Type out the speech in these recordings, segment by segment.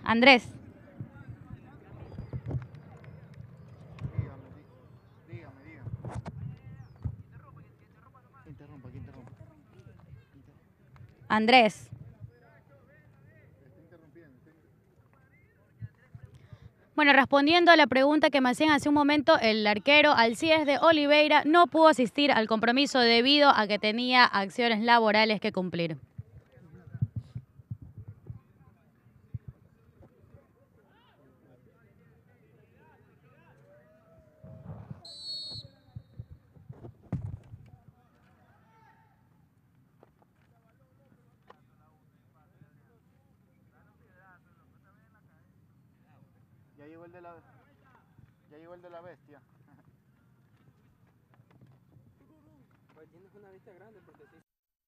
Andrés. Dígame. Interrumpa. Andrés. Bueno, respondiendo a la pregunta que me hacían hace un momento, el arquero Alcides de Oliveira no pudo asistir al compromiso debido a que tenía acciones laborales que cumplir. Ya llegó el de la bestia. Pues tienes una vista grande porque sí.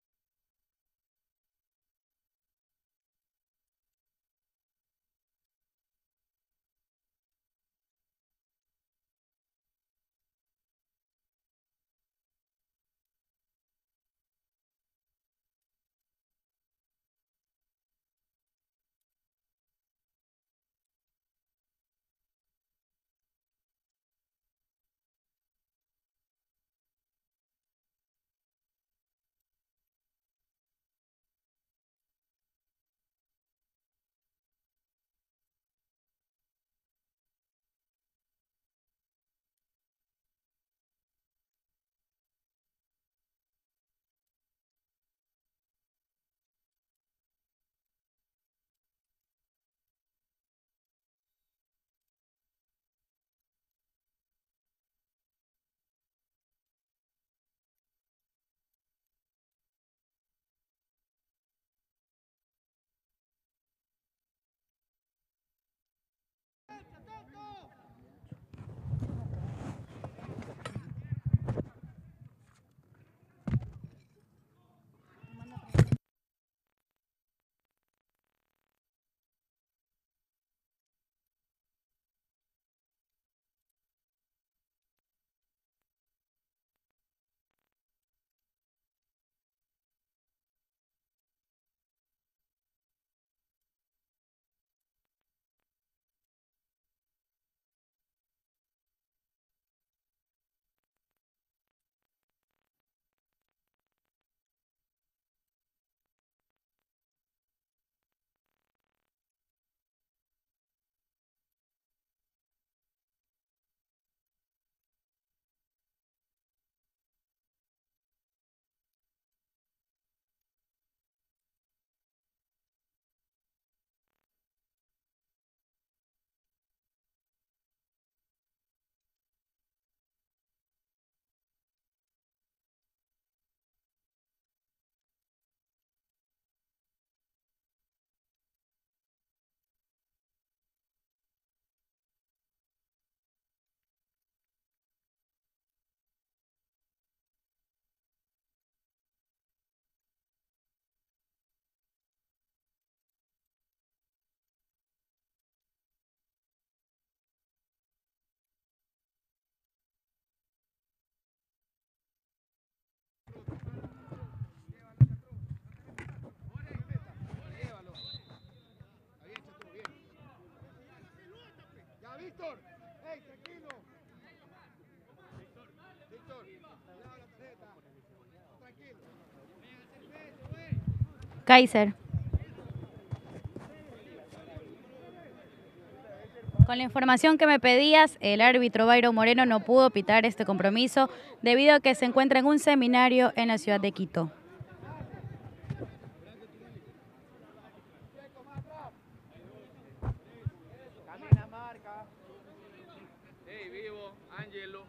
Víctor, hey, tranquilo. Víctor, cuidado la tarjeta. Tranquilo. Kaiser. Con la información que me pedías, el árbitro Byron Moreno no pudo pitar este compromiso debido a que se encuentra en un seminario en la ciudad de Quito. Camina, marca. Hey, vivo, Ángelo.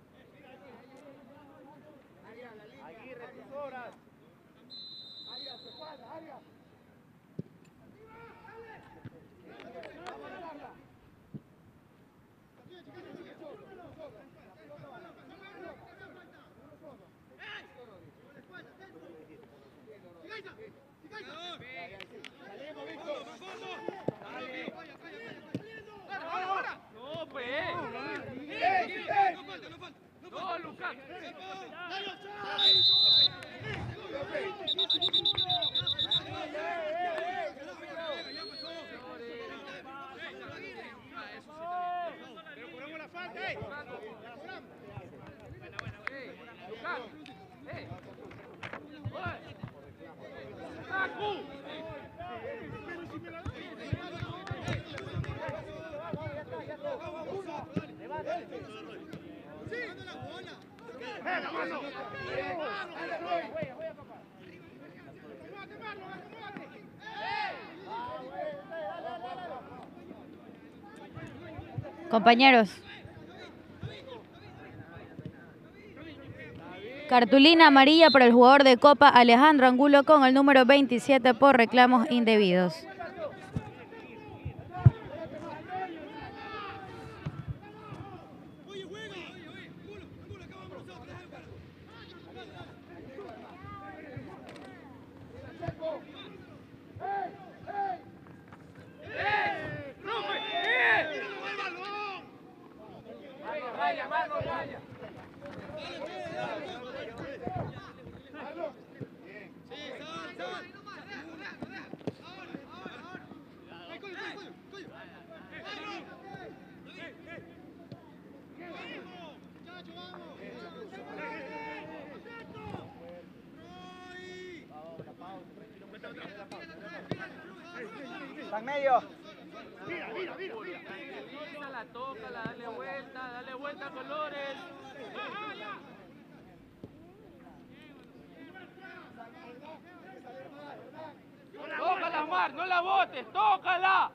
Aguirre, tus horas. Arias, tu espalda, Arias. Salimos, Víctor. No, pues. ¡Ey! Compañeros. Cartulina amarilla por el jugador de Copa Alejandro Angulo con el número 27 por reclamos indebidos. Está en medio. Tócala, dale vuelta, Colores. Tócala, Mar, no la botes, tócala.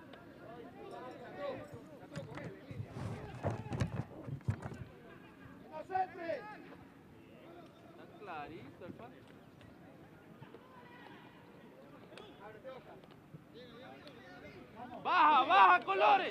Está clarito el pase. Baja, Colores.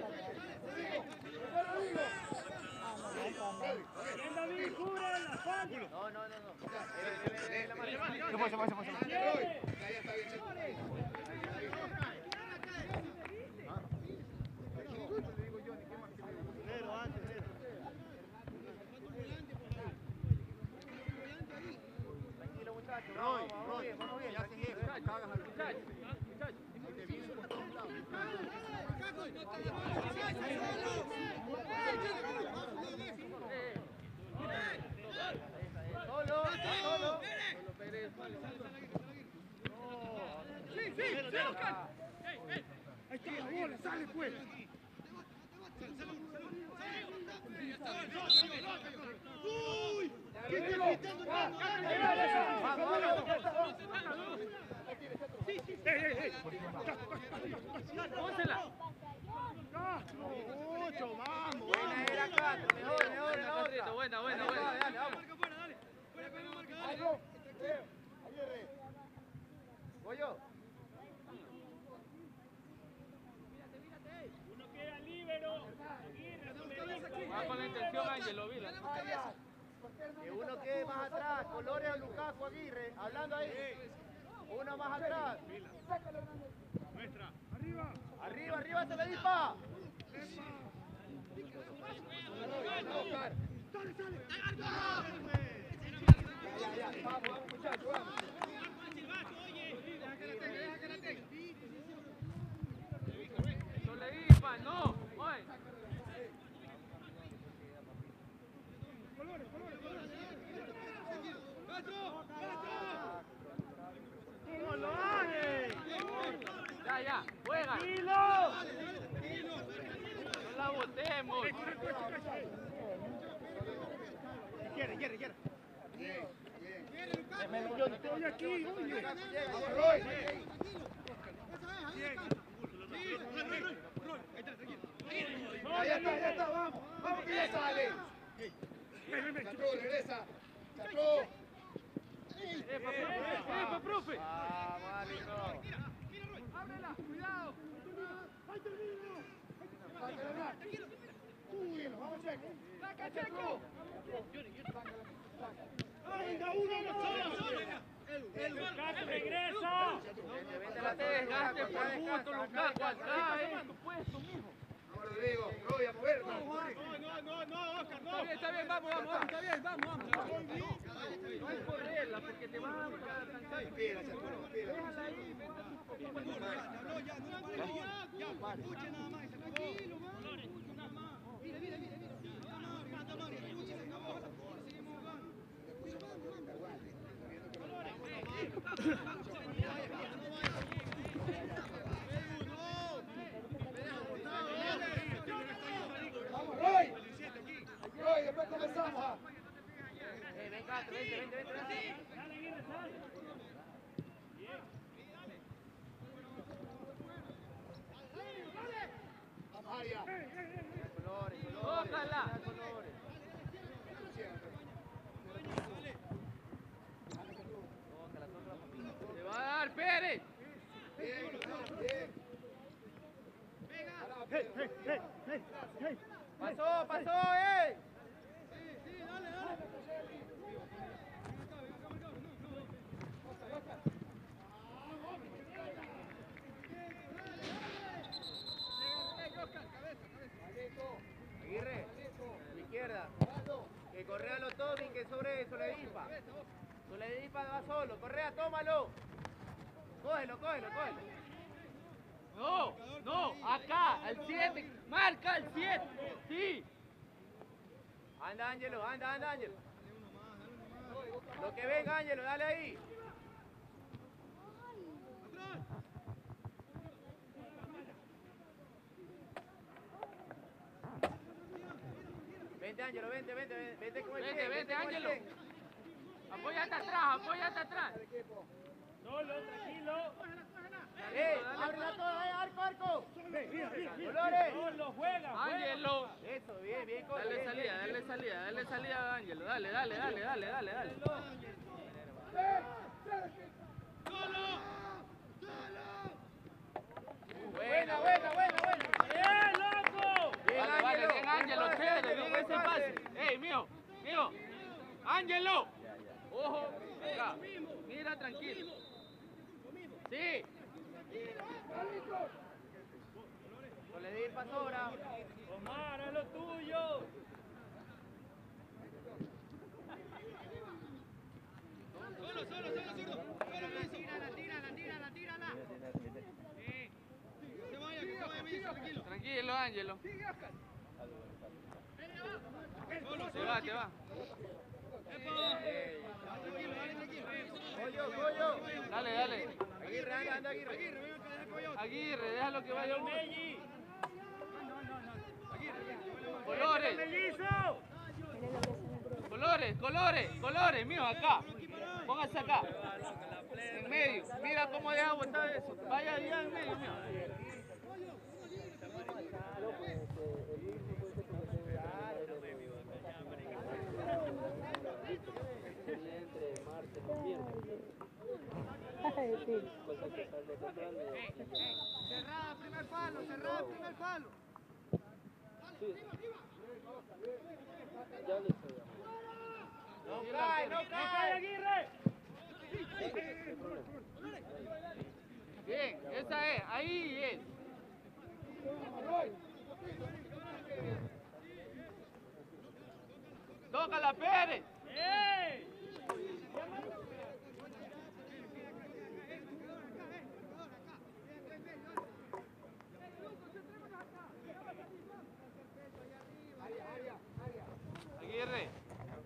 Ahí está la bola, sale pues. ¡Uy! ¿Quién está gritando? ¡Pónsela! ¡Mucho, vamos! Buena era Castro, mejor la otra. Buena. Dale, vamos. Voy yo. Va con la intención, Ángel, lo vi. Que uno quede más atrás, Colores o Lukaku Aguirre, hablando ahí. Uno más atrás. Arriba, te la dispa. Vamos, muchachos, vamos. No le dispa, no. Oye. Ya, juega. No la botemos. Quiere. Estoy aquí, oye. Ya está, vamos que ya sale. Chacho, regresa. Chacho. ¡Epa, profe! Vamos, árbitro. ¡Ábrela! ¡Cuidado! ¡Ahí termino! Uy, vamos, Checo. ¡Saca, Checo! ¡Venga, uno! ¡Regresa! No te desgaste por gusto, Lukaku, acá, tu puesto, mijo. Vamos, Rodrigo. Roy, a mover. No, Oscar, no. Está bien, vamos, está bien, vamos. No es correrla, porque te vas a cansar. Espera, Chaco, espera. Déjala ahí, vete a tu Ya, escuche nada más, tranquilo, vamos. Mira. Roy, después comenzamos. Ven, Castro, vente. Vamos allá. Colores. Tócala. Se va a dar Pérez. Bien. Pasó, Aguirre, a la izquierda. Que Correa lo tome y que sobre Soledipa. Soledipa va solo. Correa, tómalo. Cógelo. No, acá, al 7. Marca al 7. Sí. Anda, Ángelo. Lo que venga, Ángelo, dale ahí. Vente, Ángelo, vente con el pie. Vente, con el Ángelo. pie. Apóyate atrás. Solo, tranquilo. Ábrela toda, arco. Colores. Solo, juega. Ángelo. Eso, bien, Colo. Dale salida a Ángelo. Dale. Buena. ¡Bien, loco! Bien, Ángelo, chévere, bien ese pase. ¡Ey, mío! ¡Ángelo! ¡Ojo! Acá. Mira, tranquilo. ¡Sí! Soledipa sobra. Omar, es lo tuyo. Tranquilo, Ángelo. Te va. Pollo. Dale. Aguirre, anda, Aguirre. Aguirre, déjalo que vaya. Colores, mío, acá. Póngase acá. En medio. Mira cómo deja botar eso. Vaya allá en medio, mío. Cerrada, primer palo. No cae, Aguirre. Bien, esa es, ahí es. Tócala, Pérez. Aguirre.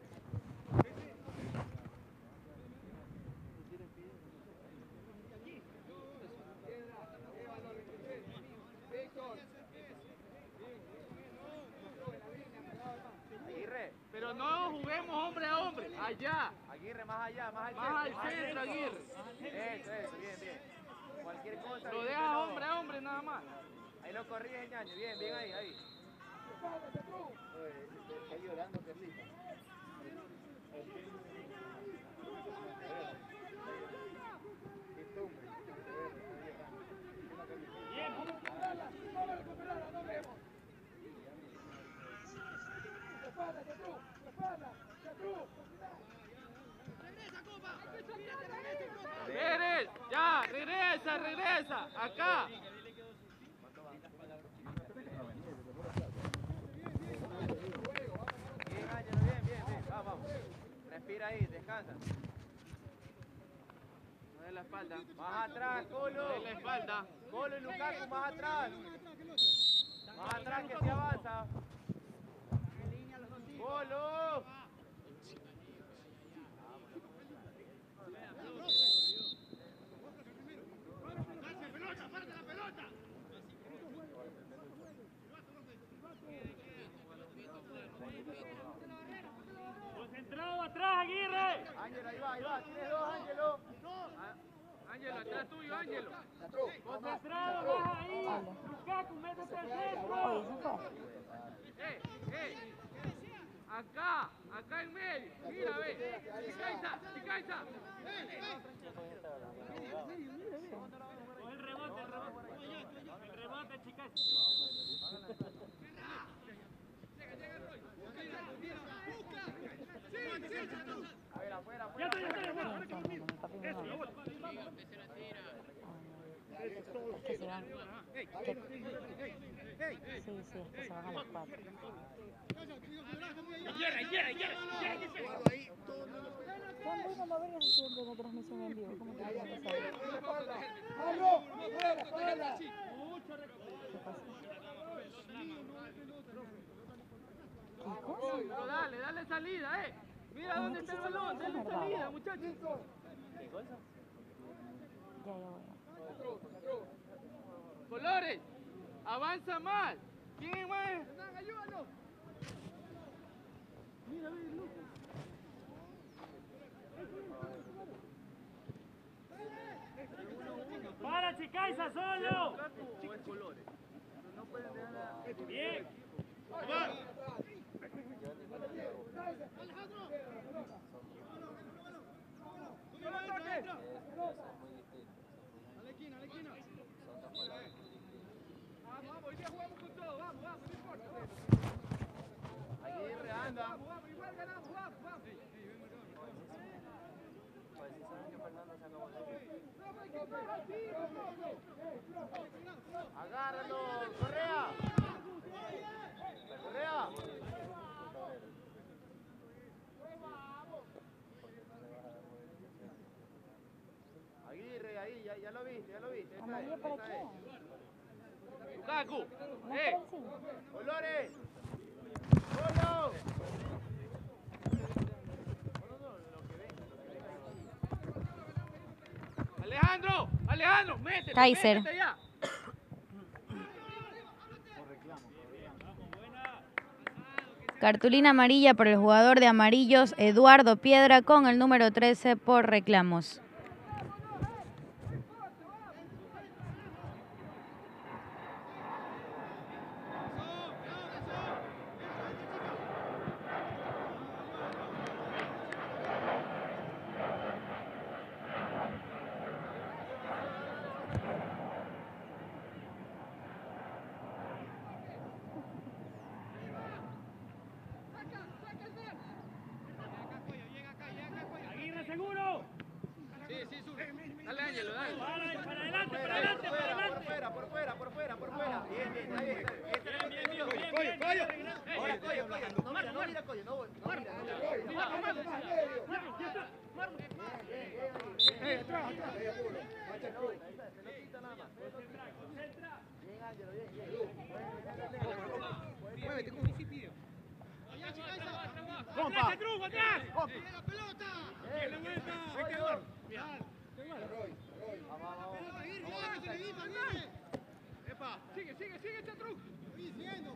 Aguirre. Pero no juguemos hombre a hombre, allá. Aguirre, más allá, más Más al centro, Aguirre. Eso, bien. Cualquier cosa. Lo dejas hombre a hombre nada más. Ahí lo corrige, ñaño. Bien ahí. Está llorando, Carlita. Pérez, ya, regresa, acá. Bien, Ángelo, bien. Vamos. Respira ahí, descansa. No de la espalda. Más atrás, Colo. No de la espalda. Colo y Lukaku, más atrás. Más atrás que se avanza. Colo. sáquelo. Concentrado, baja ahí. Lukaku, métete al centro. Acá en medio. Mira, ve. Chicaiza. Coge el rebote, El rebote, chicas. Ya está. Es que se van. Sí, es que se van a las 4. ¿Cuándo iban a ver ese tiempo de transmisión en vivo? ¿Cómo te vas a saber? ¿Qué pasa? ¿Qué cosa? Pero dale salida, Mira dónde está el balón, dale salida, muchachos. Ya voy. Colores, avanza más. ¿Quién más? Ayúdalo. Mira, ve, loco. Para, Chicaiza, solo. Bien. Vamos, hoy día jugamos con todo, vamos, no importa. Aguirre, anda. Vamos, igual ganamos, vamos. Agárralo, Correa. Aguirre, ahí, ya lo viste. ¿Amarilla para qué? Lukaku, ¿No para el 5? Colores. ¡Solo! Alejandro, métete. Kaiser. Métete ya. Cartulina amarilla por el jugador de Amarillos, Eduardo Piedra, con el número 13 por reclamos. Aguirre, seguro. Sí, dale, Ángelo, dale. Para adelante, para adelante. Por fuera. Bien. No mira, Coyo. Muévete con ese pido. ¡Atrás, atrás! ¡La pelota! ¡Tiene vuelta! ¡Vete, Eduardo! Epa, sigue, Chatruc. Sigue, Chatruc,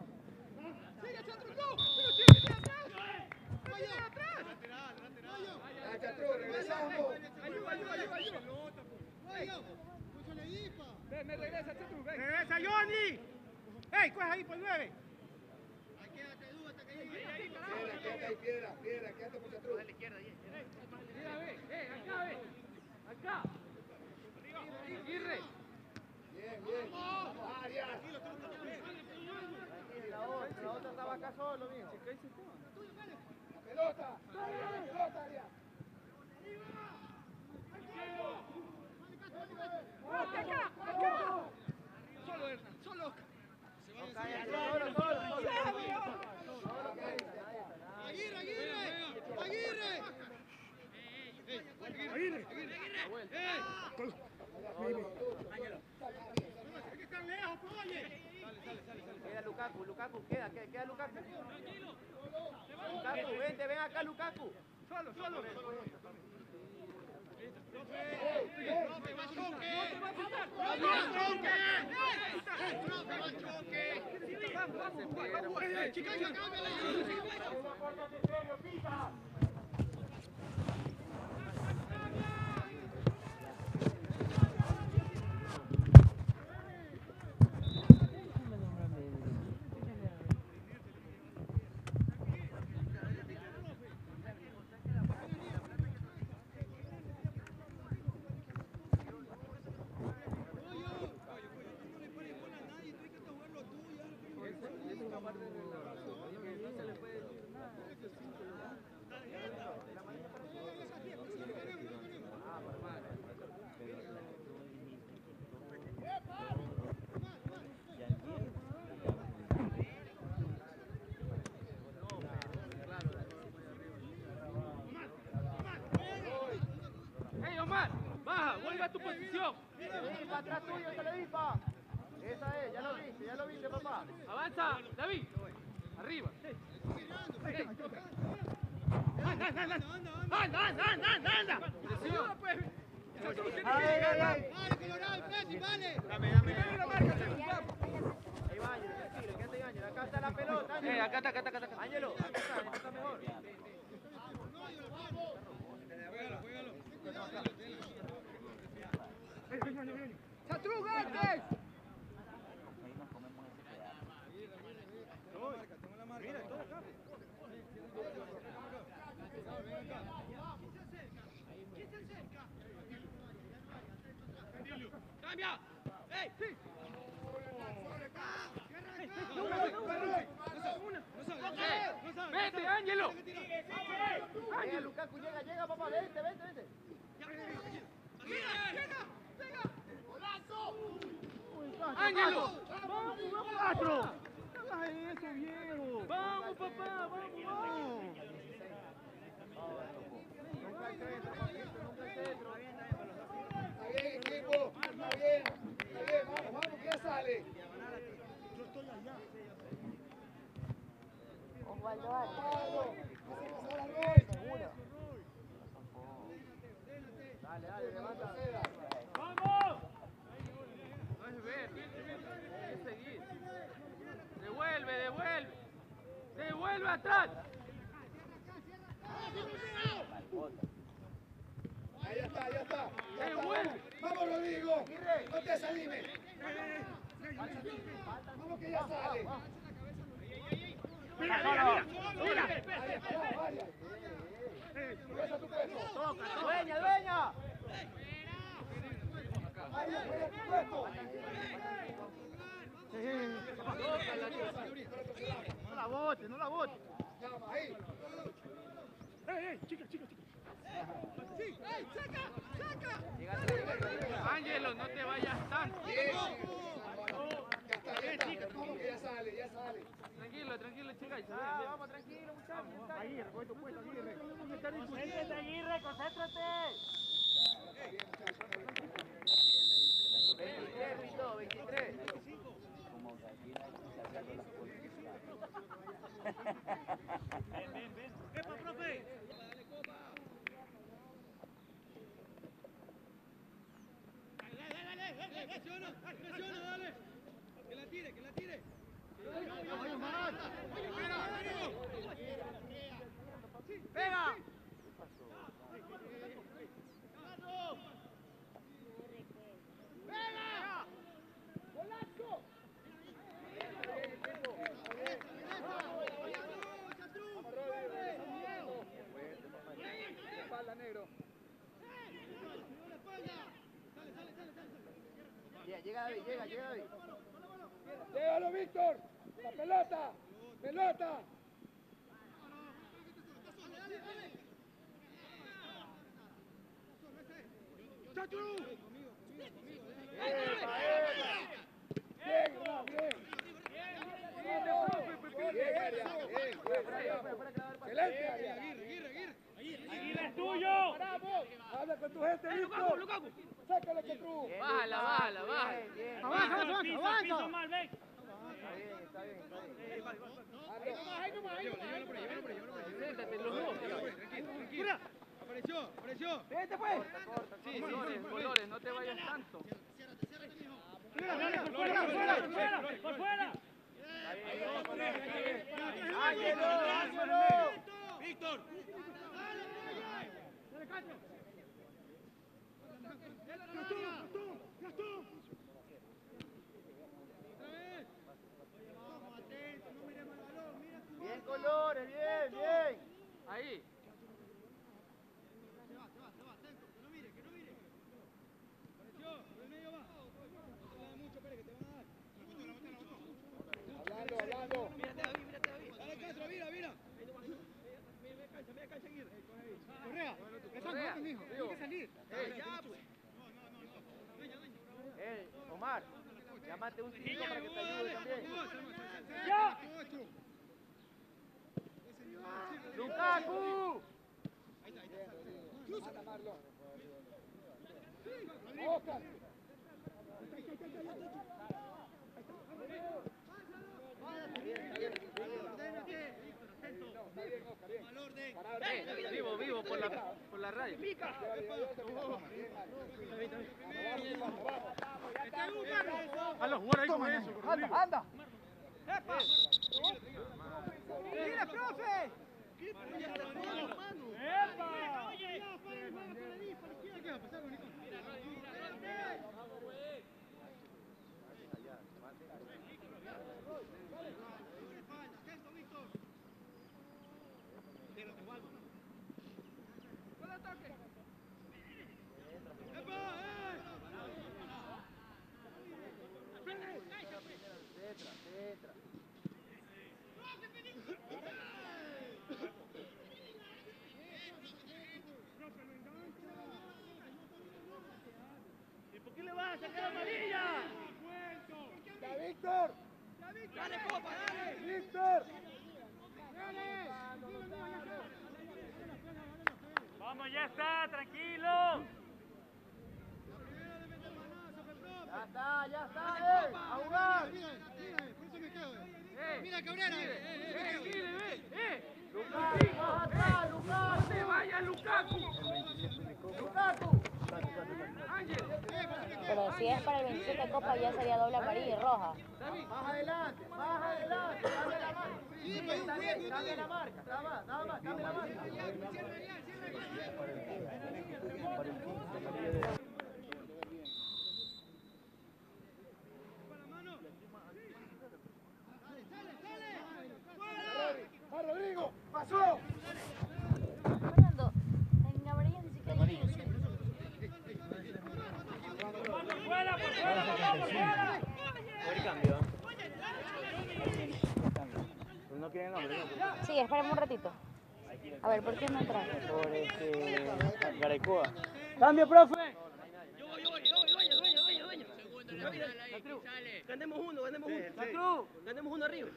Chatruc, regresamos. Ayuda. Me regresa, Chatruc, ven. ¡Regresa, Johnny! ¡Ey, coge ahí por 9! Piedra, quédate por Chatruc. Mira, ve, acá. Aguirre. Bien. Arias. La otra estaba acá solo, mijo. Pelota, Arias. Acá. Solo, Hernán, solo. Solo. ¡Aguirre! Están lejos, oye. Queda Lukaku, queda Lukaku. Lukaku, ven acá, Lukaku. Solo. ¡Hey, Omar! ¡Baja! ¡Vuelve a tu posición! Televispa, atrás tuyo, Televispa. Esa es, ya lo viste, papá. ¡Avanza, David! ¡Arriba! ¡Anda! ¡Presión! Ay. Ahí va, Ángelo, tranquilo, quédate, Ángelo. Acá está la pelota, Ángelo. Acá está. Ángelo, acá está mejor. ¡Cambia! ¡Ey! ¡Sí! ¡Vete, Ángelo! Llega, Lukaku, llega, papá, vente. ¡Ángelo! ¡Vamos, cuatro! ¡No hagas eso, viejo! ¡Vamos, papá! ¡Vamos! Nunca el centro, papito, nunca el centro. Está bien, equipo. Está bien, vamos, que ya sale. Osvaldo Arias. Seguro. Dale, levanta. ¡Vamos! No es ver, es seguir. Devuelve. Devuelve atrás. Ahí ya está. Devuelve. Vamos, Rodrigo. No te desanimes. Vamos que ya sale. ¡Mira! Vaya. Regresa a tu puesto. ¡Dueña! Vaya, regresa a tu puesto. No la bote. Llama, ahí. Chica! Ángelo, no te vayas tanto. Bien. Ya está. Vamos que ya sale. Tranquilo, chica. Vamos, tranquilo, muchachos. Aguirre, coge tu puesto, Aguirre. Concéntrate, Aguirre, concéntrate. 23, Vito, 23. Ven. ¡Epa, profe! Presiona, dale. Que la tire. ¡Pega! Llega David. Llévalo, Víctor. La pelota. ¡Chachu! Excelente, ¡Aguirre es tuyo! habla con tu gente, Víctor. Lukaku. Sácale que tú. Bájala. Bien. Avanza, mal, ven. Está bien. Siéntate los dos. Apareció. Vete, pues. Sí, Colores, no te vayas tanto. Por fuera. Ángelo. Víctor. Gastón. Bien, Colores, bien. Ahí. Hablando. Llámate un 5 para que te ayude también. ¡Lukaku! Vivo por la radio. Hazlo jugar ahí con eso. ¡Anda! ¡Mira, profe! ¿Y por qué le vas a sacar amarilla? ¡Ya, Víctor! ¡Dale, copa, dale! ¡Víctor! Vamos, ya está, tranquilo. Ya está, a jugar. Mira, Cabrera. Lukaku, baja atrás, Lukaku. ¡No te vayas, Lukaku! Lukaku. Ángel. Pero si es para el 27 de Copa ya sería doble amarilla y roja. Baja adelante, dale la marca. Sí, está bien, dale la marca, nada más, dale la marca. Rodrigo, pasó. Fernando, en amarilla ni siquiera hay 15. No quieren nombre, Sí, espérame un ratito. A ver, ¿por qué no entra? por Garecoa. Cambio, profe. Yo voy, dueño. Ganemos uno. Ganemos uno arriba.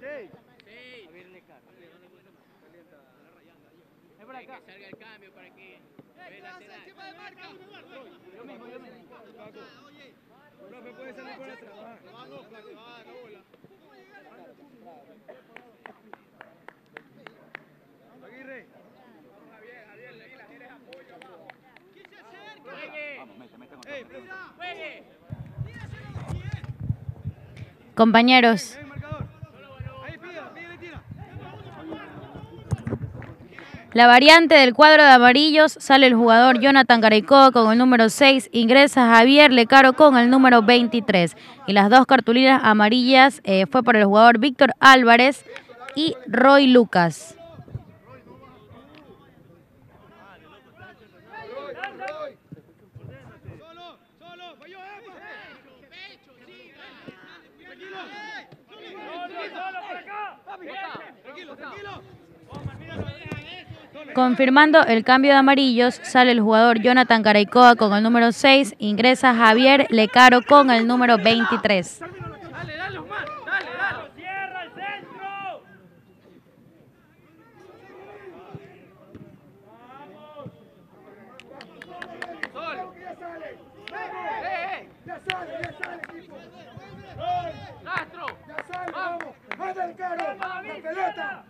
Es por acá. Que salga el cambio para que ve lateral. Yo mismo. Profe, puede salir por atrás. Aguirre. ¡Juegue! Compañeros, Marcador. Ahí pida y tira. la variante del cuadro de amarillos, sale el jugador Jonathan Garecoa con el número 6, ingresa Javier Lecaro con el número 23. Y las dos cartulinas amarillas fue por el jugador Víctor Álvarez y Roy Lucas. Solo, falló, Tranquilo. Confirmando el cambio de amarillos, sale el jugador Jonathan Garecoa con el número 6, ingresa Javier Lecaro con el número 23. Dale, Omar, dale. Cierra el centro. Solo. Ya sale, equipo. Castro. Ya sale, vamos. Manda el caro. La pelota.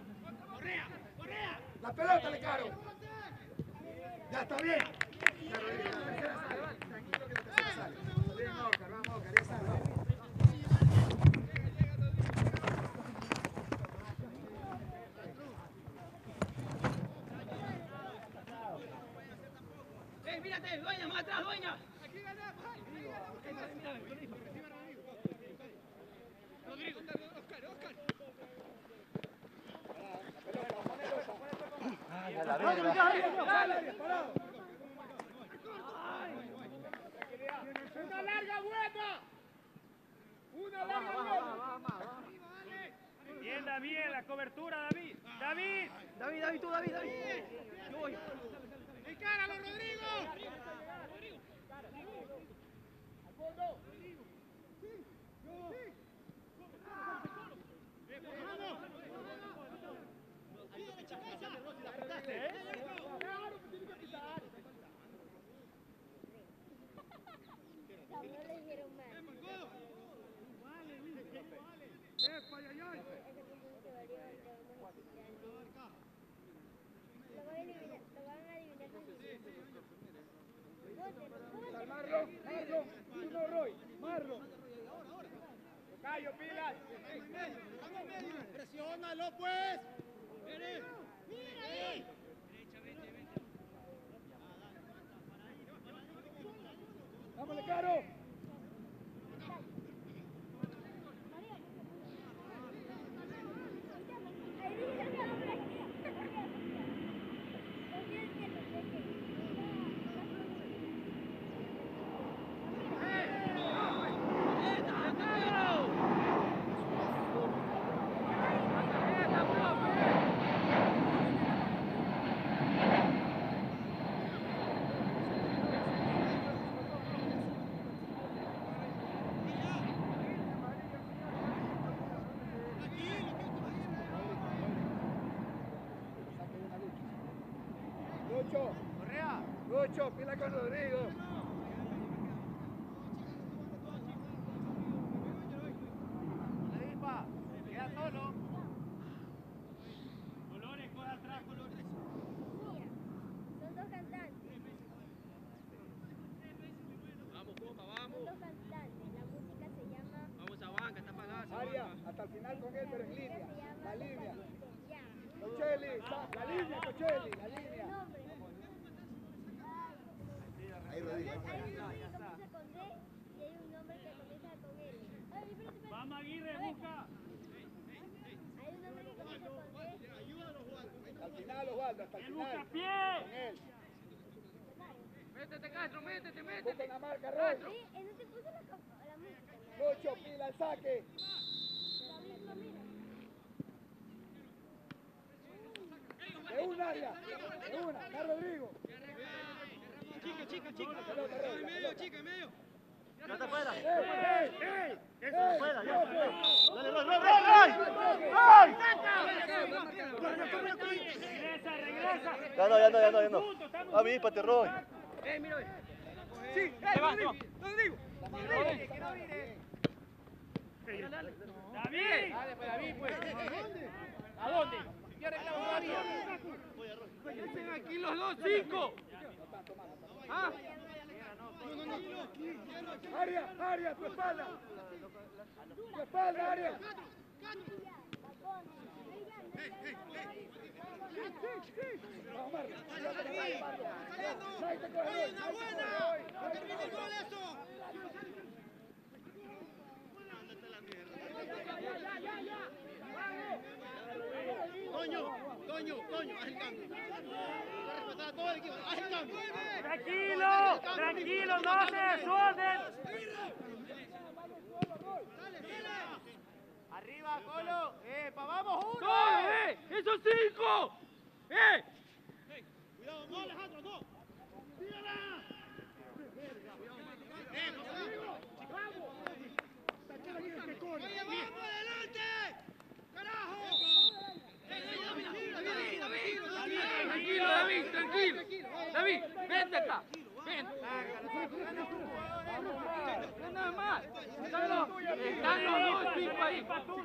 La pelota, le caro. Ya está bien. Ya, Rodrigo, la tercera sale. Tranquilo que la tercera sale. Bien, Oscar, vamos, Oscar, ya sale. Mírate, dueña, más atrás, dueña. Rodrigo, Oscar. Una larga vuelta. Bien, David, la cobertura, David. David, tú. Yo voy. ¡Encáralo, Rodrigo! Cayo, pilas. Presiónalo, pues. ¡Vámonos, Caro! Correa. Lucho, pila con Rodrigo. La dispa. Queda solo. Colores, coda atrás, colores. Son dos cantantes. Vamos, copa, Son vamos. dos cantantes. La música se llama. Vamos a banca, está apagada. esa Aria, banca. hasta el final con él, pero en línea. Se llama. La línea. Ya. Cocheli, la línea, Cocheli, la El línea. nombre. Ahí, Rodrigo. Hay un nombre que comienza con D y hay un nombre que comienza con L. Ay, espérate. Vamos, Aguirre, busca. Hay un nombre que comienza con D. Al final, Osvaldo, hasta el El final. buscapié. Con él. Métete, Castro, métete, Busca métete. una marca, Roy. Sí, no te puso la música. ¿No? Lucho, pila, el saque. David, no mira. De una, Aria. De una. Acá, Rodrigo. Chica. Pelota, Roy, la pelota. en medio. ¡Ey! ¡Eso fuera, ya fue! Dale, Roy. Regresa. Ya no. Avíspate, Roy. Mira. Sí, Rodrigo. Que no vire. David. Dale, pues, David, pues. ¿A dónde? Ya reclamo todavía. Estén aquí los dos, 5. ¿Ah? Aria, tu espalda. Tu espalda, Aria. Vamos, Marco. Ahí te coge, Roy. Toño, haz el cambio. Respetar a todo el equipo, haz el cambio. Tranquilo, no se desorden. Arriba, Colo. Vamos, uno. ¡No, ¡Esos 5! Cuidado, no, Alejandro, no. ¡Tírala! ¡Oye, vamos adelante! ¡Carajo! Tranquilo. David, vente acá. Ven. No nada más. Están los dos tipos ahí.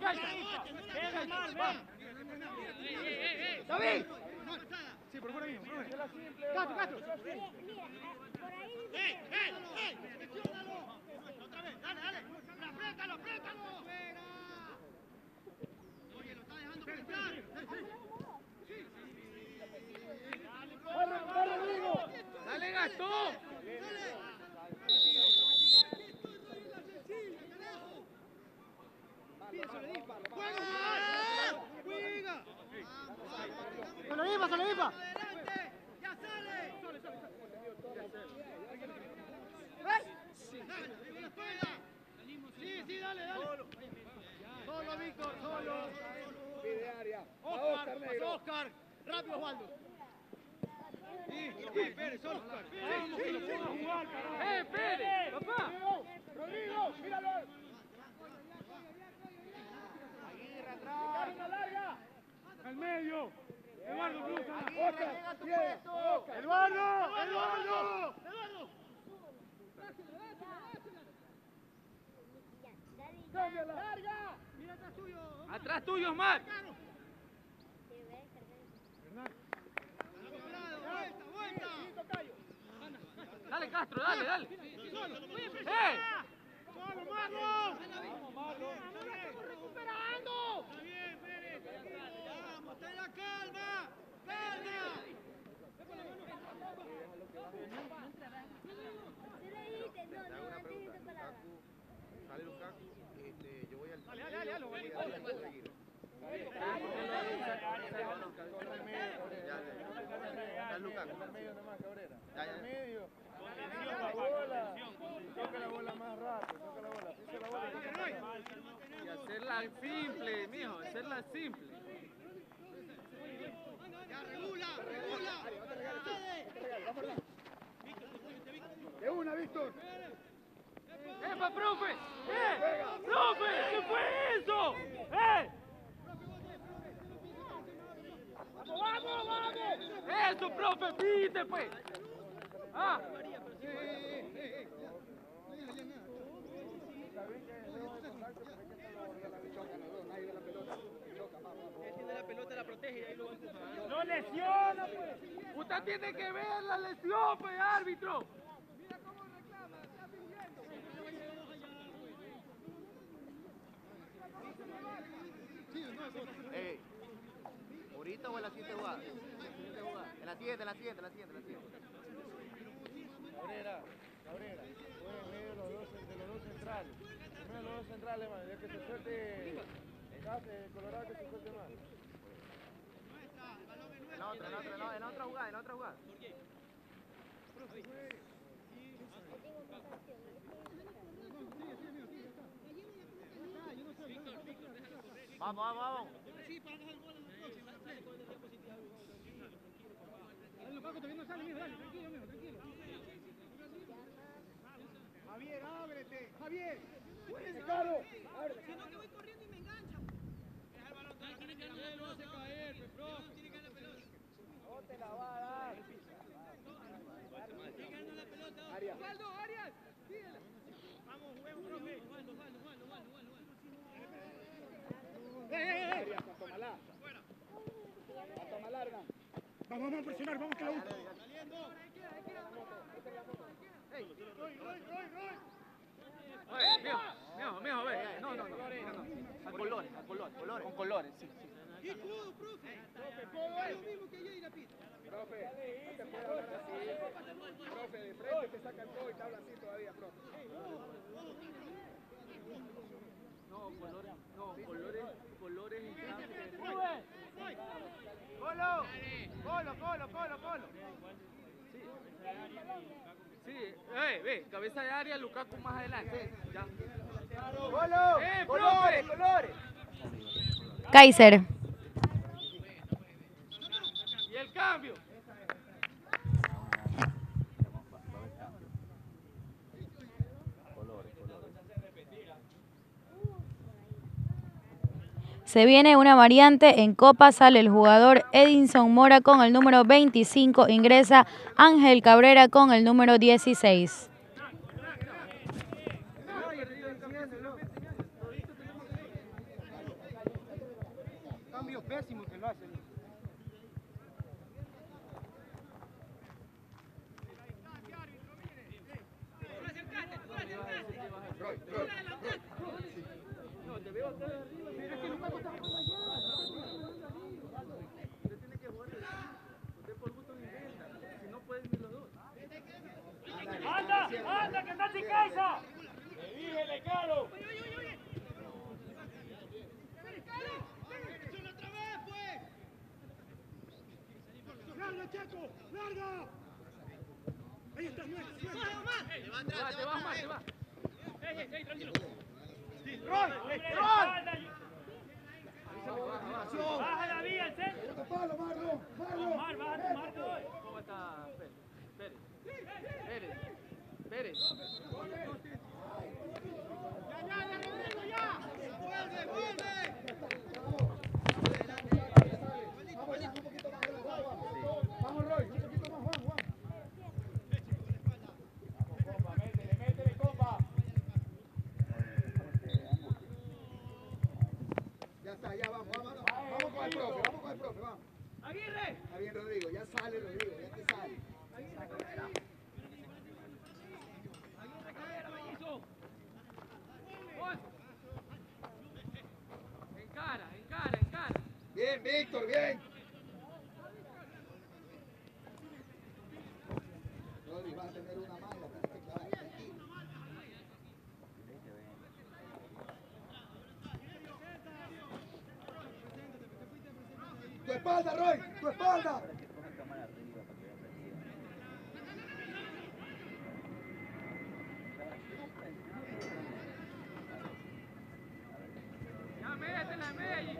David. Sí, por fuera mío. Castro. Mira, por ahí dice. ¡Presiónalo! Otra vez, dale. ¡Apriétalo! Oye, lo está dejando pensar. ¡Va, Rodrigo! Dale, Gastón. ¡Juega! ¡Se lo dipa! ¡Ya sale! Sí, dale. Solo, Víctor, solo. Pide Aria. Oscar, Negro. Oscar. Rápido, Osvaldo. Sí, Pérez, Oscar. Vamos, que lo puedo jugar, carajo. Pérez, papá. Rodrigo, míralo. Eduardo. Eduardo, cruza. Eduardo. Larga. Mira atrás tuyo. Atrás tuyo, Omar. Dale, Castro, dale. ¡Solo, Marlon! ¡Vamos, Marlon! ¡Estamos recuperando! ¡Está bien, Pérez! ¡Vamos, ten la calma! ¡Calma! Sale Lukaku, yo voy al... Dale. Está Lukaku. Toca la bola más rápido, toca la bola, pisa la bola. Y hacerla simple, mijo, hacerla simple. Regula. De una, Víctor. ¡Epa, profe! ¡Profe! ¿Qué fue eso? ¡Vamos! ¡Eso, profe! ¡Pite, pues! ¡Ah! ¡No lesiona, pues! Usted tiene que ver la lesión, pues, árbitro. Mira cómo reclama, está pidiendo. ¿Ahorita o en la siguiente jugada? En la siguiente. Cabrera, juega en medio de los dos centrales. Primero los dos centrales, man, ya que se suelte Colorado, que se suelte más. En la otra jugada. Vamos. Lukaku todavía no sale, mijo, dale, tranquilo. Javier, ábrete. Javier. Caro, Si no, que voy corriendo y me engancha. Deja el balón, tiene que darle, lo hace caer, profe. Tiene que darle la pelota. no te la va a dar. Tiene que darle la pelota. Arias. Síguela. Vamos, juguemos, profe. Tómala. Tómala, Hernán. Vamos a presionar, vamos que la busca. Mijo, ve. No. Al colores. Con colores, sí. ¿Qué codo, profe? Es lo mismo que ayer y la pista. Profe, no te puedo hablar así. Profe, de frente te saca el codo y te habla así todavía, profe. Colores en Colo. Sí, ve, cabeza de área, Lukaku más adelante. Ya. ¡Golo! ¡Colores! Kaiser. Y el cambio. Se viene una variante en Copa, sale el jugador Edinson Mora con el número 25, ingresa Ángel Cabrera con el número 16. Cambio pésimo que lo hacen. No, te veo acá arriba. Es que Lukaku está por allá. Usted tiene que jugar. Usted por gusto no inventa. Si no pueden ir los dos. ¡Anda, que está sin casa! ¡Le dije, le caro! ¡Larga, Chaco! ¡Larga! Ahí está, Te vas más. tranquilo. ¡Rol! Baja la vía, el centro. Tapalo, Marlon. Omar, baja tu marco. ¿Cómo está Pérez? ¡Ya, Rodrigo, ya! ¡Vuelve! ya, vamos con el profe, vamos. Aguirre. Está bien, Rodrigo, ya sale, Rodrigo, ya te sale. Encara. Bien, Víctor, bien. Rodrigo, vas a tener una malla, tienes que clavar, tranquilo. Tu espalda, Roy, tu espalda. Ya métela, Melli.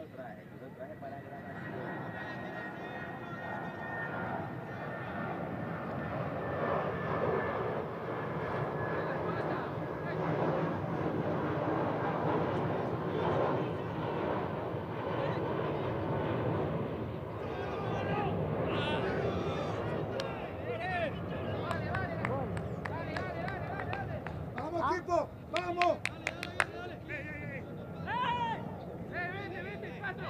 Vamos, equipo, vamos. Vete, Castro.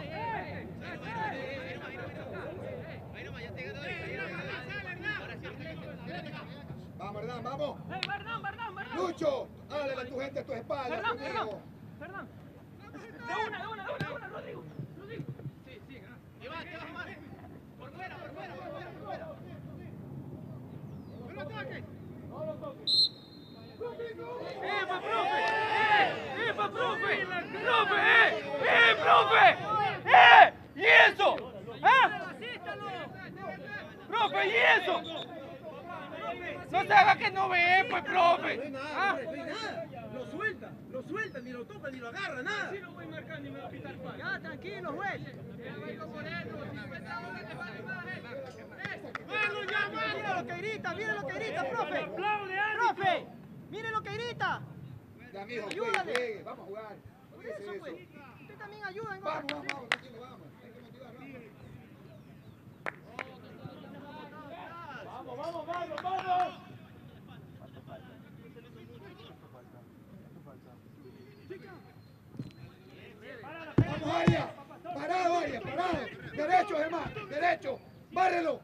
Vamos, Hernán, vamos. Bernán. Lucho, háblale a tu gente a tu espalda, conmigo. Perdón. De una, Rodrigo. Sí. ¿Qué vas, Juan? Por fuera. ¡No lo toques! ¡Profe! ¿Y eso? ¡Profe, y eso! No se haga que no ve, pues, profe. No hay nada. Lo suelta, ni lo toca, ni lo agarra, nada. Sí lo voy a marcar ni me va a pitar cuál. Ya, tranquilo, juez. Mira lo que grita, profe. Profe, mire lo que grita. Ya, mijo, Ayúdale. juegue, vamos a jugar. Por eso, pues. Usted también ayuda en Vamos, tranquilo, vamos. Hay que motivar, vamos. Vamos, Arias. Parado, Arias, parado. Derecho, Germán, derecho. Bárrelo.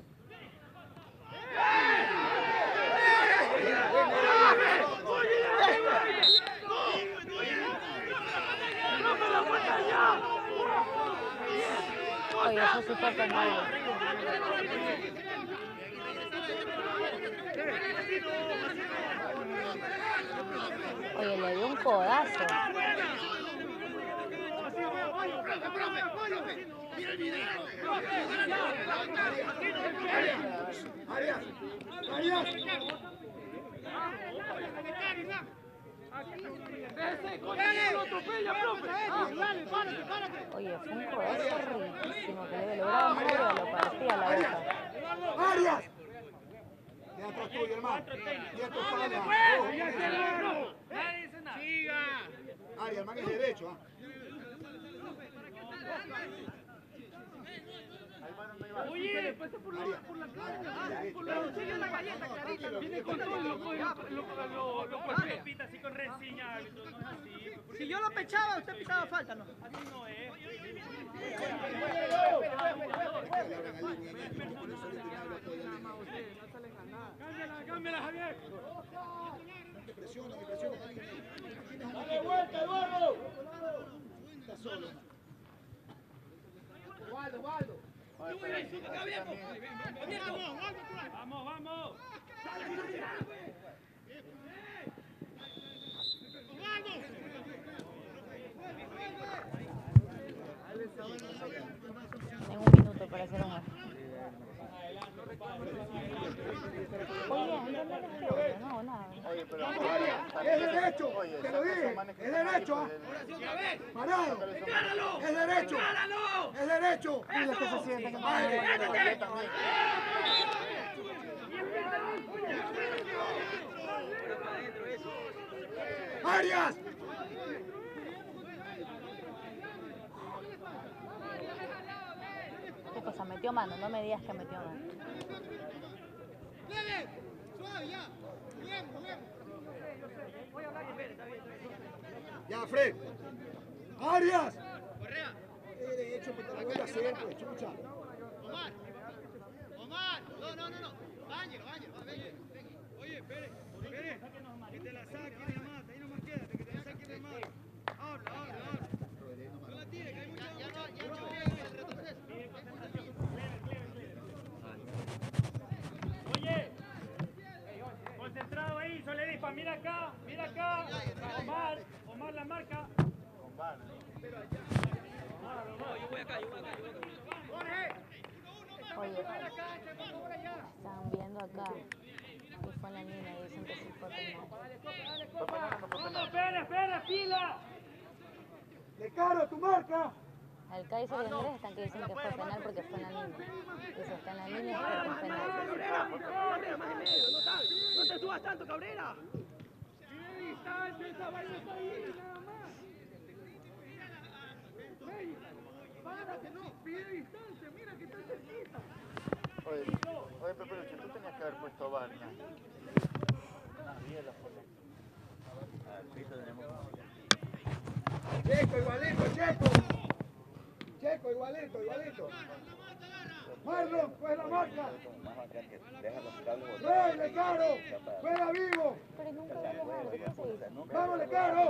Oye, eso sí fue penal. Oye, le dio un codazo. Arias. Oye, fue un codazo riquísimo que le lograba mover a lo partía la boca. Arias. De atrás tuyo, hermano. Y a tu espalda. Arias, hermano, es derecho, ¿ah? Oye, pasa por la calle. Sigue la galleta, clarita. Viene con todo, lo pita así con reseña. Si yo lo pechaba, usted pitaba falta, ¿no? Así no es. Cámbiala, Javier. Que presiona. ¡Dale vuelta, Eduardo! Está solo. Waldo. Vamos. En un minuto para hacer un gol. Oye, ¿dónde le explode? No, nada. Es derecho, te lo dije, es derecho, ¿ah? Parado, es derecho, es derecho. Dile que se sienten que no Arias. ¿Qué cosa? Metió mano, no me digas que metió mano. Ya, Fred. Arias. Chucho, pero te lo vuelve a hacer, pues, Chucha. Omar. Omar. No. Báñelo. Oye, Pérez. Que te la saquen de mata. Ahí nomás quédate, que te la saquen de mata. Habla. No la tires, que hay mucho. Ya no el retroceso. Oye, concentrado ahí, Soledispa, mira acá. Omar la marca. Yo voy acá. Oye, están viendo acá que fue la niña y dicen que sí fue penal. ¡Vamos, espera, fila! ¡Le caro tu marca! Al Kaiser y Andrés están que dicen que fue penal porque fue la niña. Que si está en la niña es porque es penal. Cabrera, más en medio, no te subas tanto, Cabrera. Pide distancia, esa vaina está ahí, nada más. Párate, no, pide distancia, mira que está cerquita. Oye, pero tú tenías que haber puesto barra. Checo, igualito, Checo, igualito. Marlon, pues la marca. Rey, Le Caro, juega vivo. Pero nunca vi los árbitros, ¿qué se dice? Vamos, Le Caro.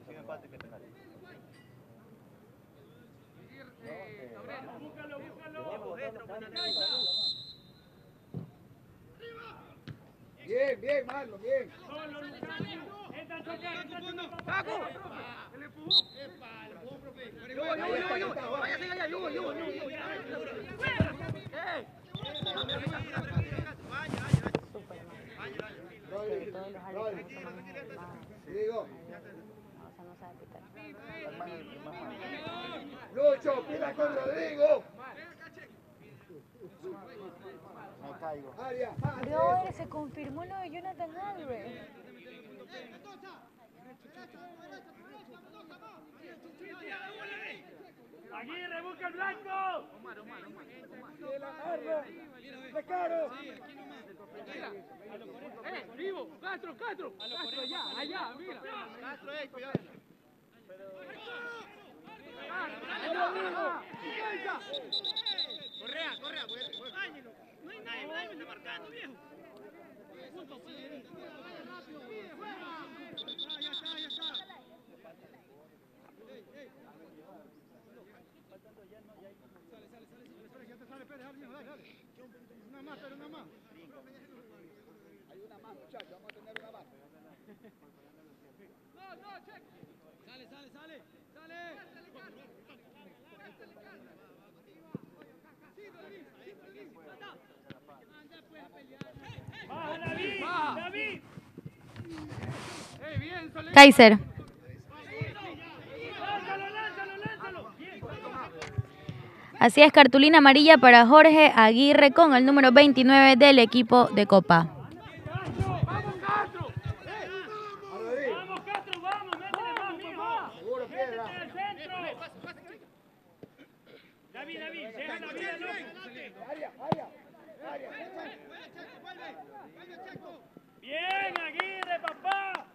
Bien, Marlon, bien. ¡Taco! ¡El empujón! Súper mal. Que todos los árbitros mucho más. Digo. No, o sea, no sabe pitar. Lucho, pila con Rodrigo. Me caigo. Aria, Pero se confirmó lo de Jonathan Albert. Aguirre, busca el blanco. Le Caro. Vivo, Castro. Castro, allá, mira. Castro, cuidado. Correa, no hay nadie, me está marcando, viejo. Ya está. Sale, Pérez, dale. Una más. Hay una más, muchachos, vamos a tener una más. No, check. Sale. ¡Baja, David! Bien, Soledad. Kaiser. ¡Lánzalo! Bien. Así es, cartulina amarilla para Jorge Aguirre con el número 29 del equipo de Copa. ¡Vamos, Castro! ¡Vamos! ¡Métele más, mijo! Seguro, piedra. ¡Métete al centro! David, deja la vida, loco. Aria. ¡Bien, Aguirre, papá!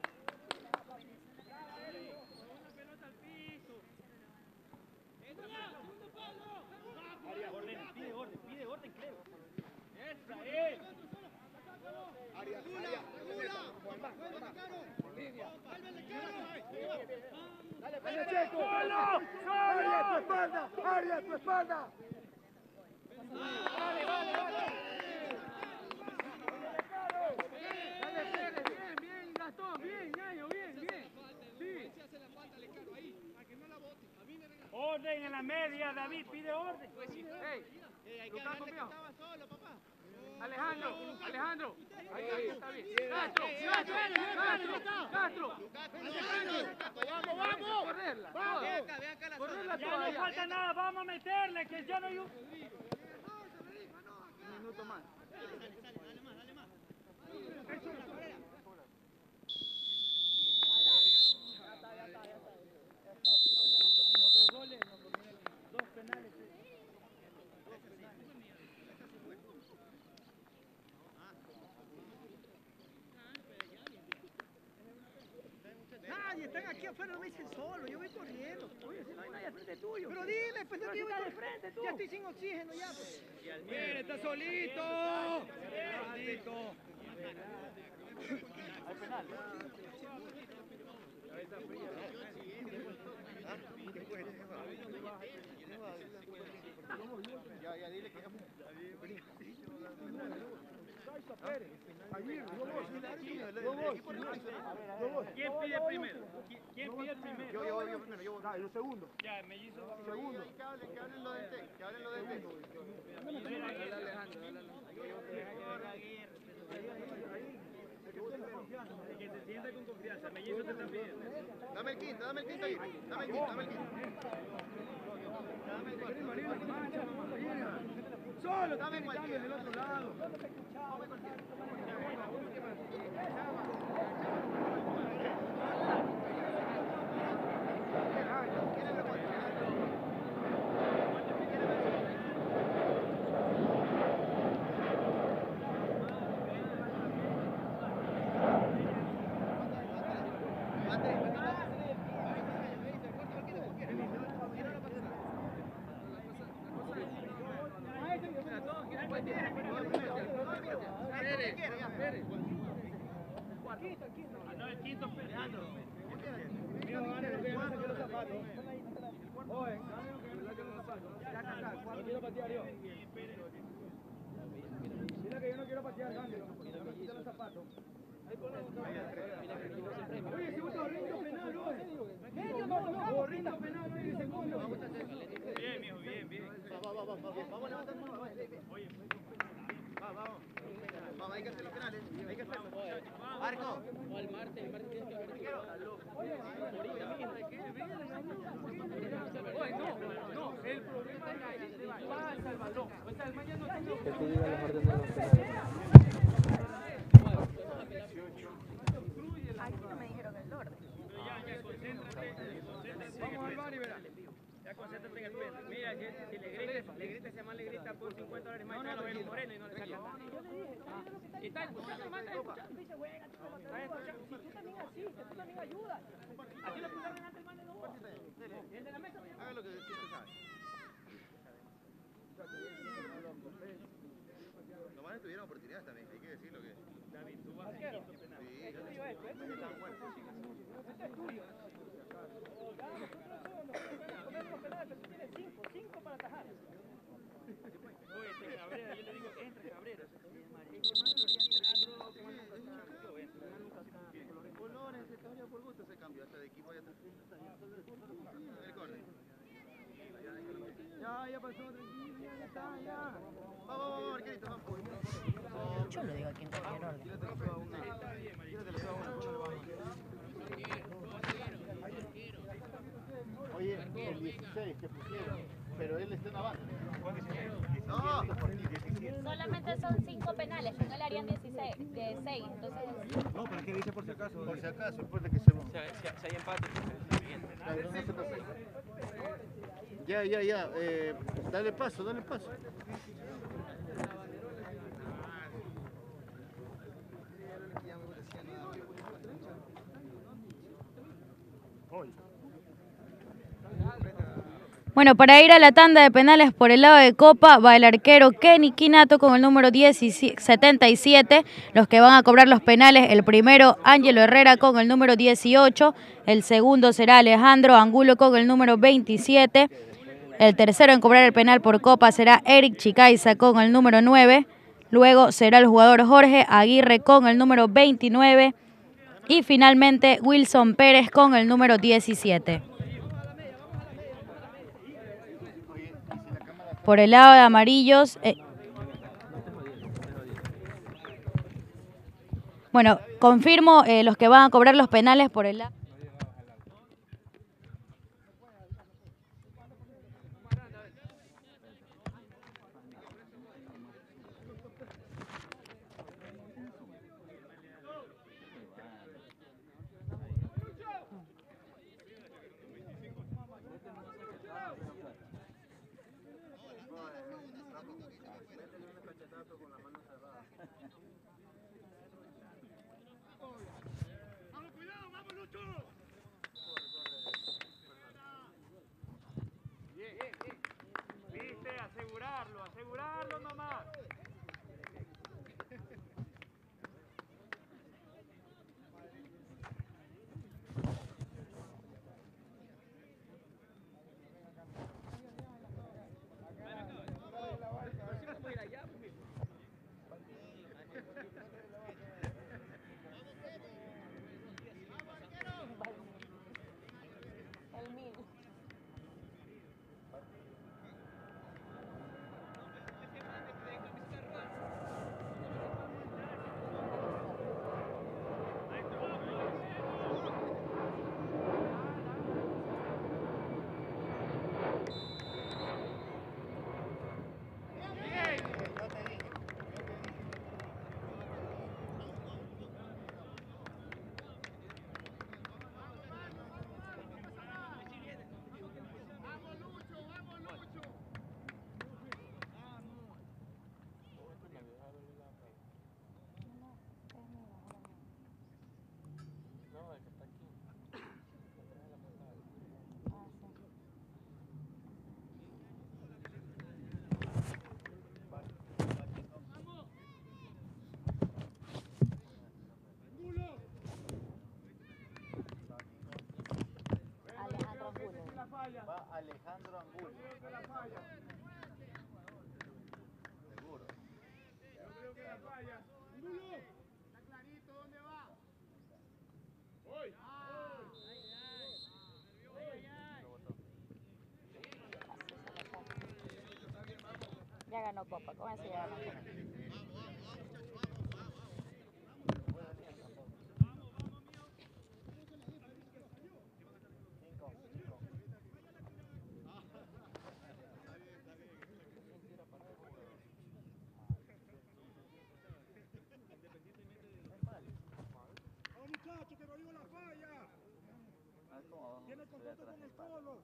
Pide orden, Cleo. ¡Esa es! Aria. Dale, Checo. ¡Solo! Aria, tu espalda. Bien, Gastón, bien, Ñaño, bien. Sí. Orden en la media, David, pide orden. Lucas conmigo. Alejandro. Ahí está bien. Castro. Vamos. Correrla Ya toda, no falta nada, vamos a meterle, que ya no hay un... Un minuto más. Nadie, están aquí afuera, no me dicen solo, yo voy corriendo. Oye, si no hay nadie al frente tuyo. Pero dime, dale, pues yo te digo, ya estoy sin oxígeno ya. Pues. Mire, está solito. Solito. Hay penal. Ya, dile que ¿Quién pide primero? ¿Quién pide primero? Yo voy primero, yo voy. Dale, yo segundo. Ya, mellizo. Segundo. Que hablen lo del té, que hablen lo del té. Que se sienta con confianza. Mellizo te está pidiendo. Dame el quinto ahí. Dame el quinto. Solo, Dame cualquiera. del otro lado. No, el quinto esperando. No quiero patear yo. Mira que yo no quiero patear, cámbialo. Me quitan los zapatos. Oye, si gusta gorrito penal, no. Gorrito penal, no hay segundo. Bien, mijo, bien. Vamos levantando. Vamos, hay que hacer los penales. Hay que hacerlo. Marco. El martes tienes que haber. No, el problema es que pasa el balón. O sea, el mañana no Que tú digas los órdenes de los penales. Aquí no me dijeron el orden. ya, concéntrate. Vamos al bar y verás. Ya concéntrate en el penal. Mira, si le grites, ese man le grita por $50 más, no, lo ve moreno y no le saca nada. Y está escuchando, hermano, está escuchando. Dice, juega, está escuchando. Si tú también asistes, tú también ayudas. Aquí lo pusieron delante el man de nuevo. El de la mesa lo llama. Haga lo que siempre sabe. Los manes tuvieron oportunidades también, hay que decirlo que. David, tú vas a quinto penal. Sí, Yo te digo esto, esto es tan bueno. Este es tuyo. Comemos los penales, pero tú tienes 5 para atajar. Oye, este Cabrera, yo le digo, entra Cabrera. Colores, se cambia por gusto, se cambia hasta de equipo allá atrás. El córner. Ya pasó, tranquilo, ya está, ya. Vamos, Marquerito, vamos. Yo lo digo aquí en cualquier orden. Oye, el 16 que pusieron, pero él está en la banda. No, Solamente son 5 penales, no le harían 16, de 6, entonces... No, pero es que dice por si acaso. por si acaso, después de que se va. Si hay empate, Claro, no se pasa. Ya. Dale paso. Bueno, para ir a la tanda de penales por el lado de Copa va el arquero Kenny Quinato con el número 77. Los que van a cobrar los penales, el primero Ángelo Herrera con el número 18. El segundo será Alejandro Angulo con el número 27. El tercero en cobrar el penal por Copa será Eric Chicaiza con el número 9. Luego será el jugador Jorge Aguirre con el número 29. Y finalmente Wilson Pérez con el número 17. Por el lado de amarillos, bueno, confirmo los que van a cobrar los penales por el lado. Vamos, cuidado, vamos, Lucho. asegurarlo nomás. El 1000. Alejandro Angulo. Va Alejandro Angulo. Seguro. Yo creo que la falla. ¡Angulo! Está clarito, ¿dónde va? ¡Voy! Ya ganó Copa, con eso ya ganó Copa. ¡Vamos, muchachos, que no digo la falla! Tiene contacto con el colo.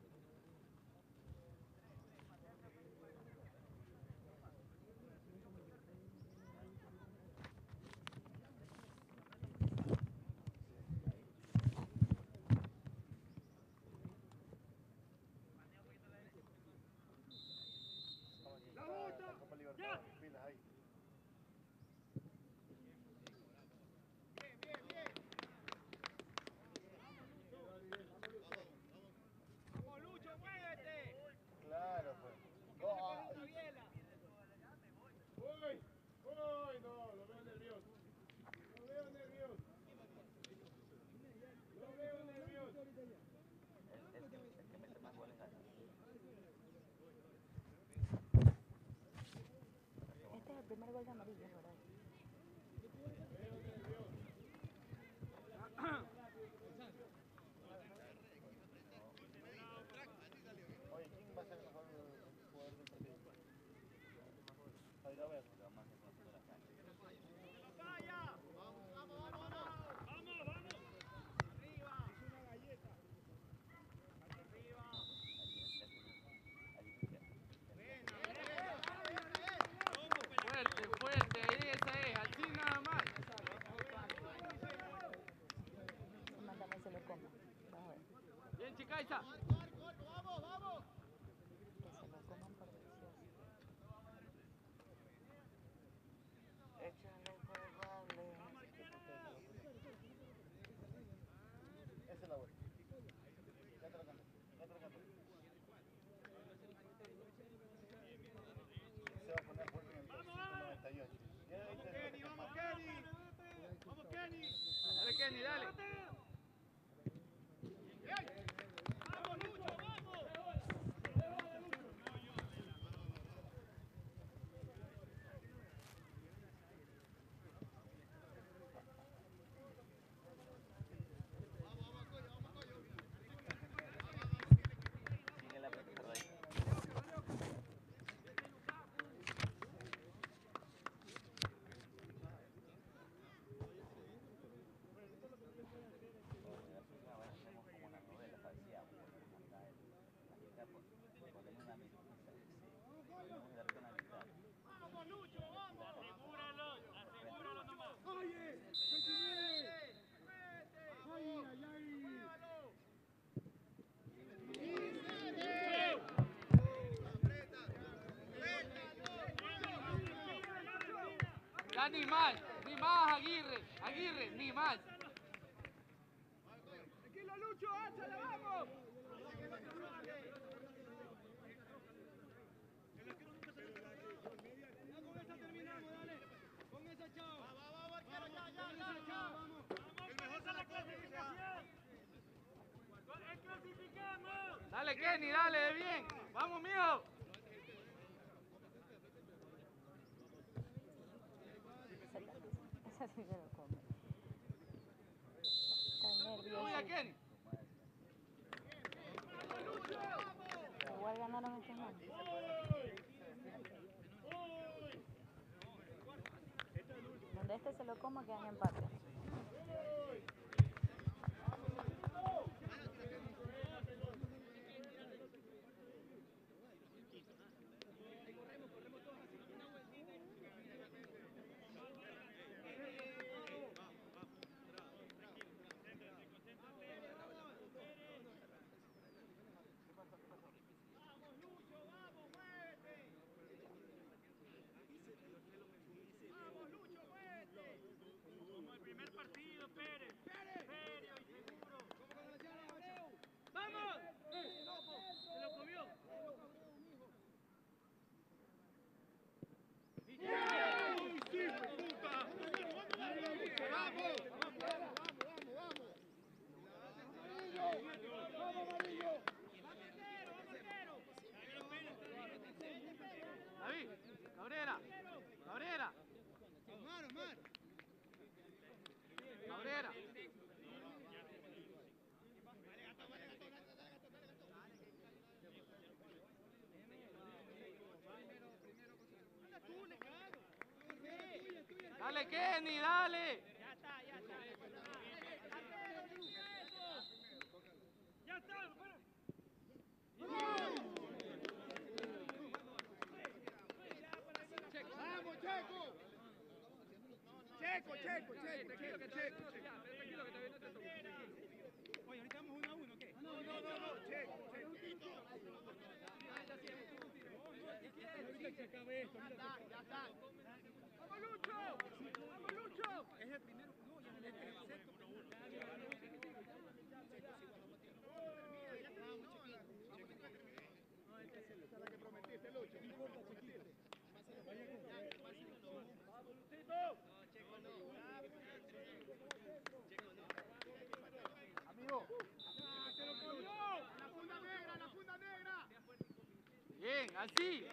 ¡La bota! ¡Ya! ni más, Aguirre, Aguirre, ni más. Tranquilo, Lucho, ¡álzala, vamos! Ya con esa terminamos, dale. Con esa, chao. Vamos, arquero, ya, vamos. El mejor de la clasificación. ¡Clasificamos! Dale, Kenny, dale, de bien. Vamos, mijo. Esa sí se lo come. Está nervioso. Tuya, Kenny. Igual ganaron estos manos. Donde este se lo coma quedan empate. David, Cabrera, Cabrera. Omar, Omar. Cabrera. Dale, Kenny, dale. Ya está. Ya está, fuera. ¡Vamos, Checo! Checo. Tranquilo que todavía no te toco. Oye, ahorita vamos 1 a 1, ¿qué? No, Checo. Ahorita que acabe esto. Ya está. ¡Vamos, Lucho! Es el primero. No, ya es el sexto. Esa es la que prometiste, Lucho. No importa, chiquito. Vaya con. ¡Vamos, Lucito! Amigo. ¡Se lo comió! La funda negra. Bien, así.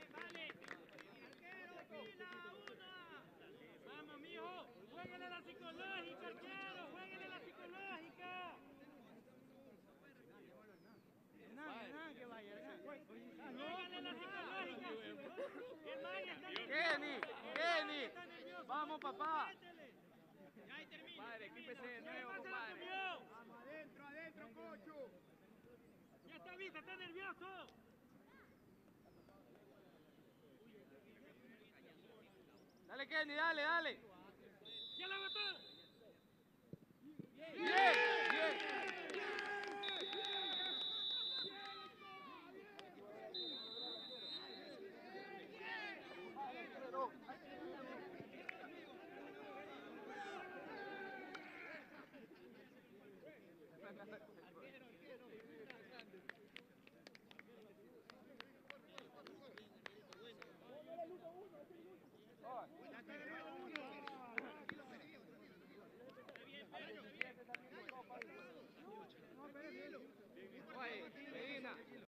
¡Vamos, mijo! ¡Jueguenle la psicológica, arquero! ¡Jueguenle la psicológica! Nada, que vaya. ¡Jueguenle la psicológica! Kenny. Vamos, papá. Ya ahí termina. Padre, equípese de nuevo, compadre. Vamos, adentro, cocho. Ya está vista, está nervioso. Dale, Kenny, dale. ¡Ya la botó! Bien.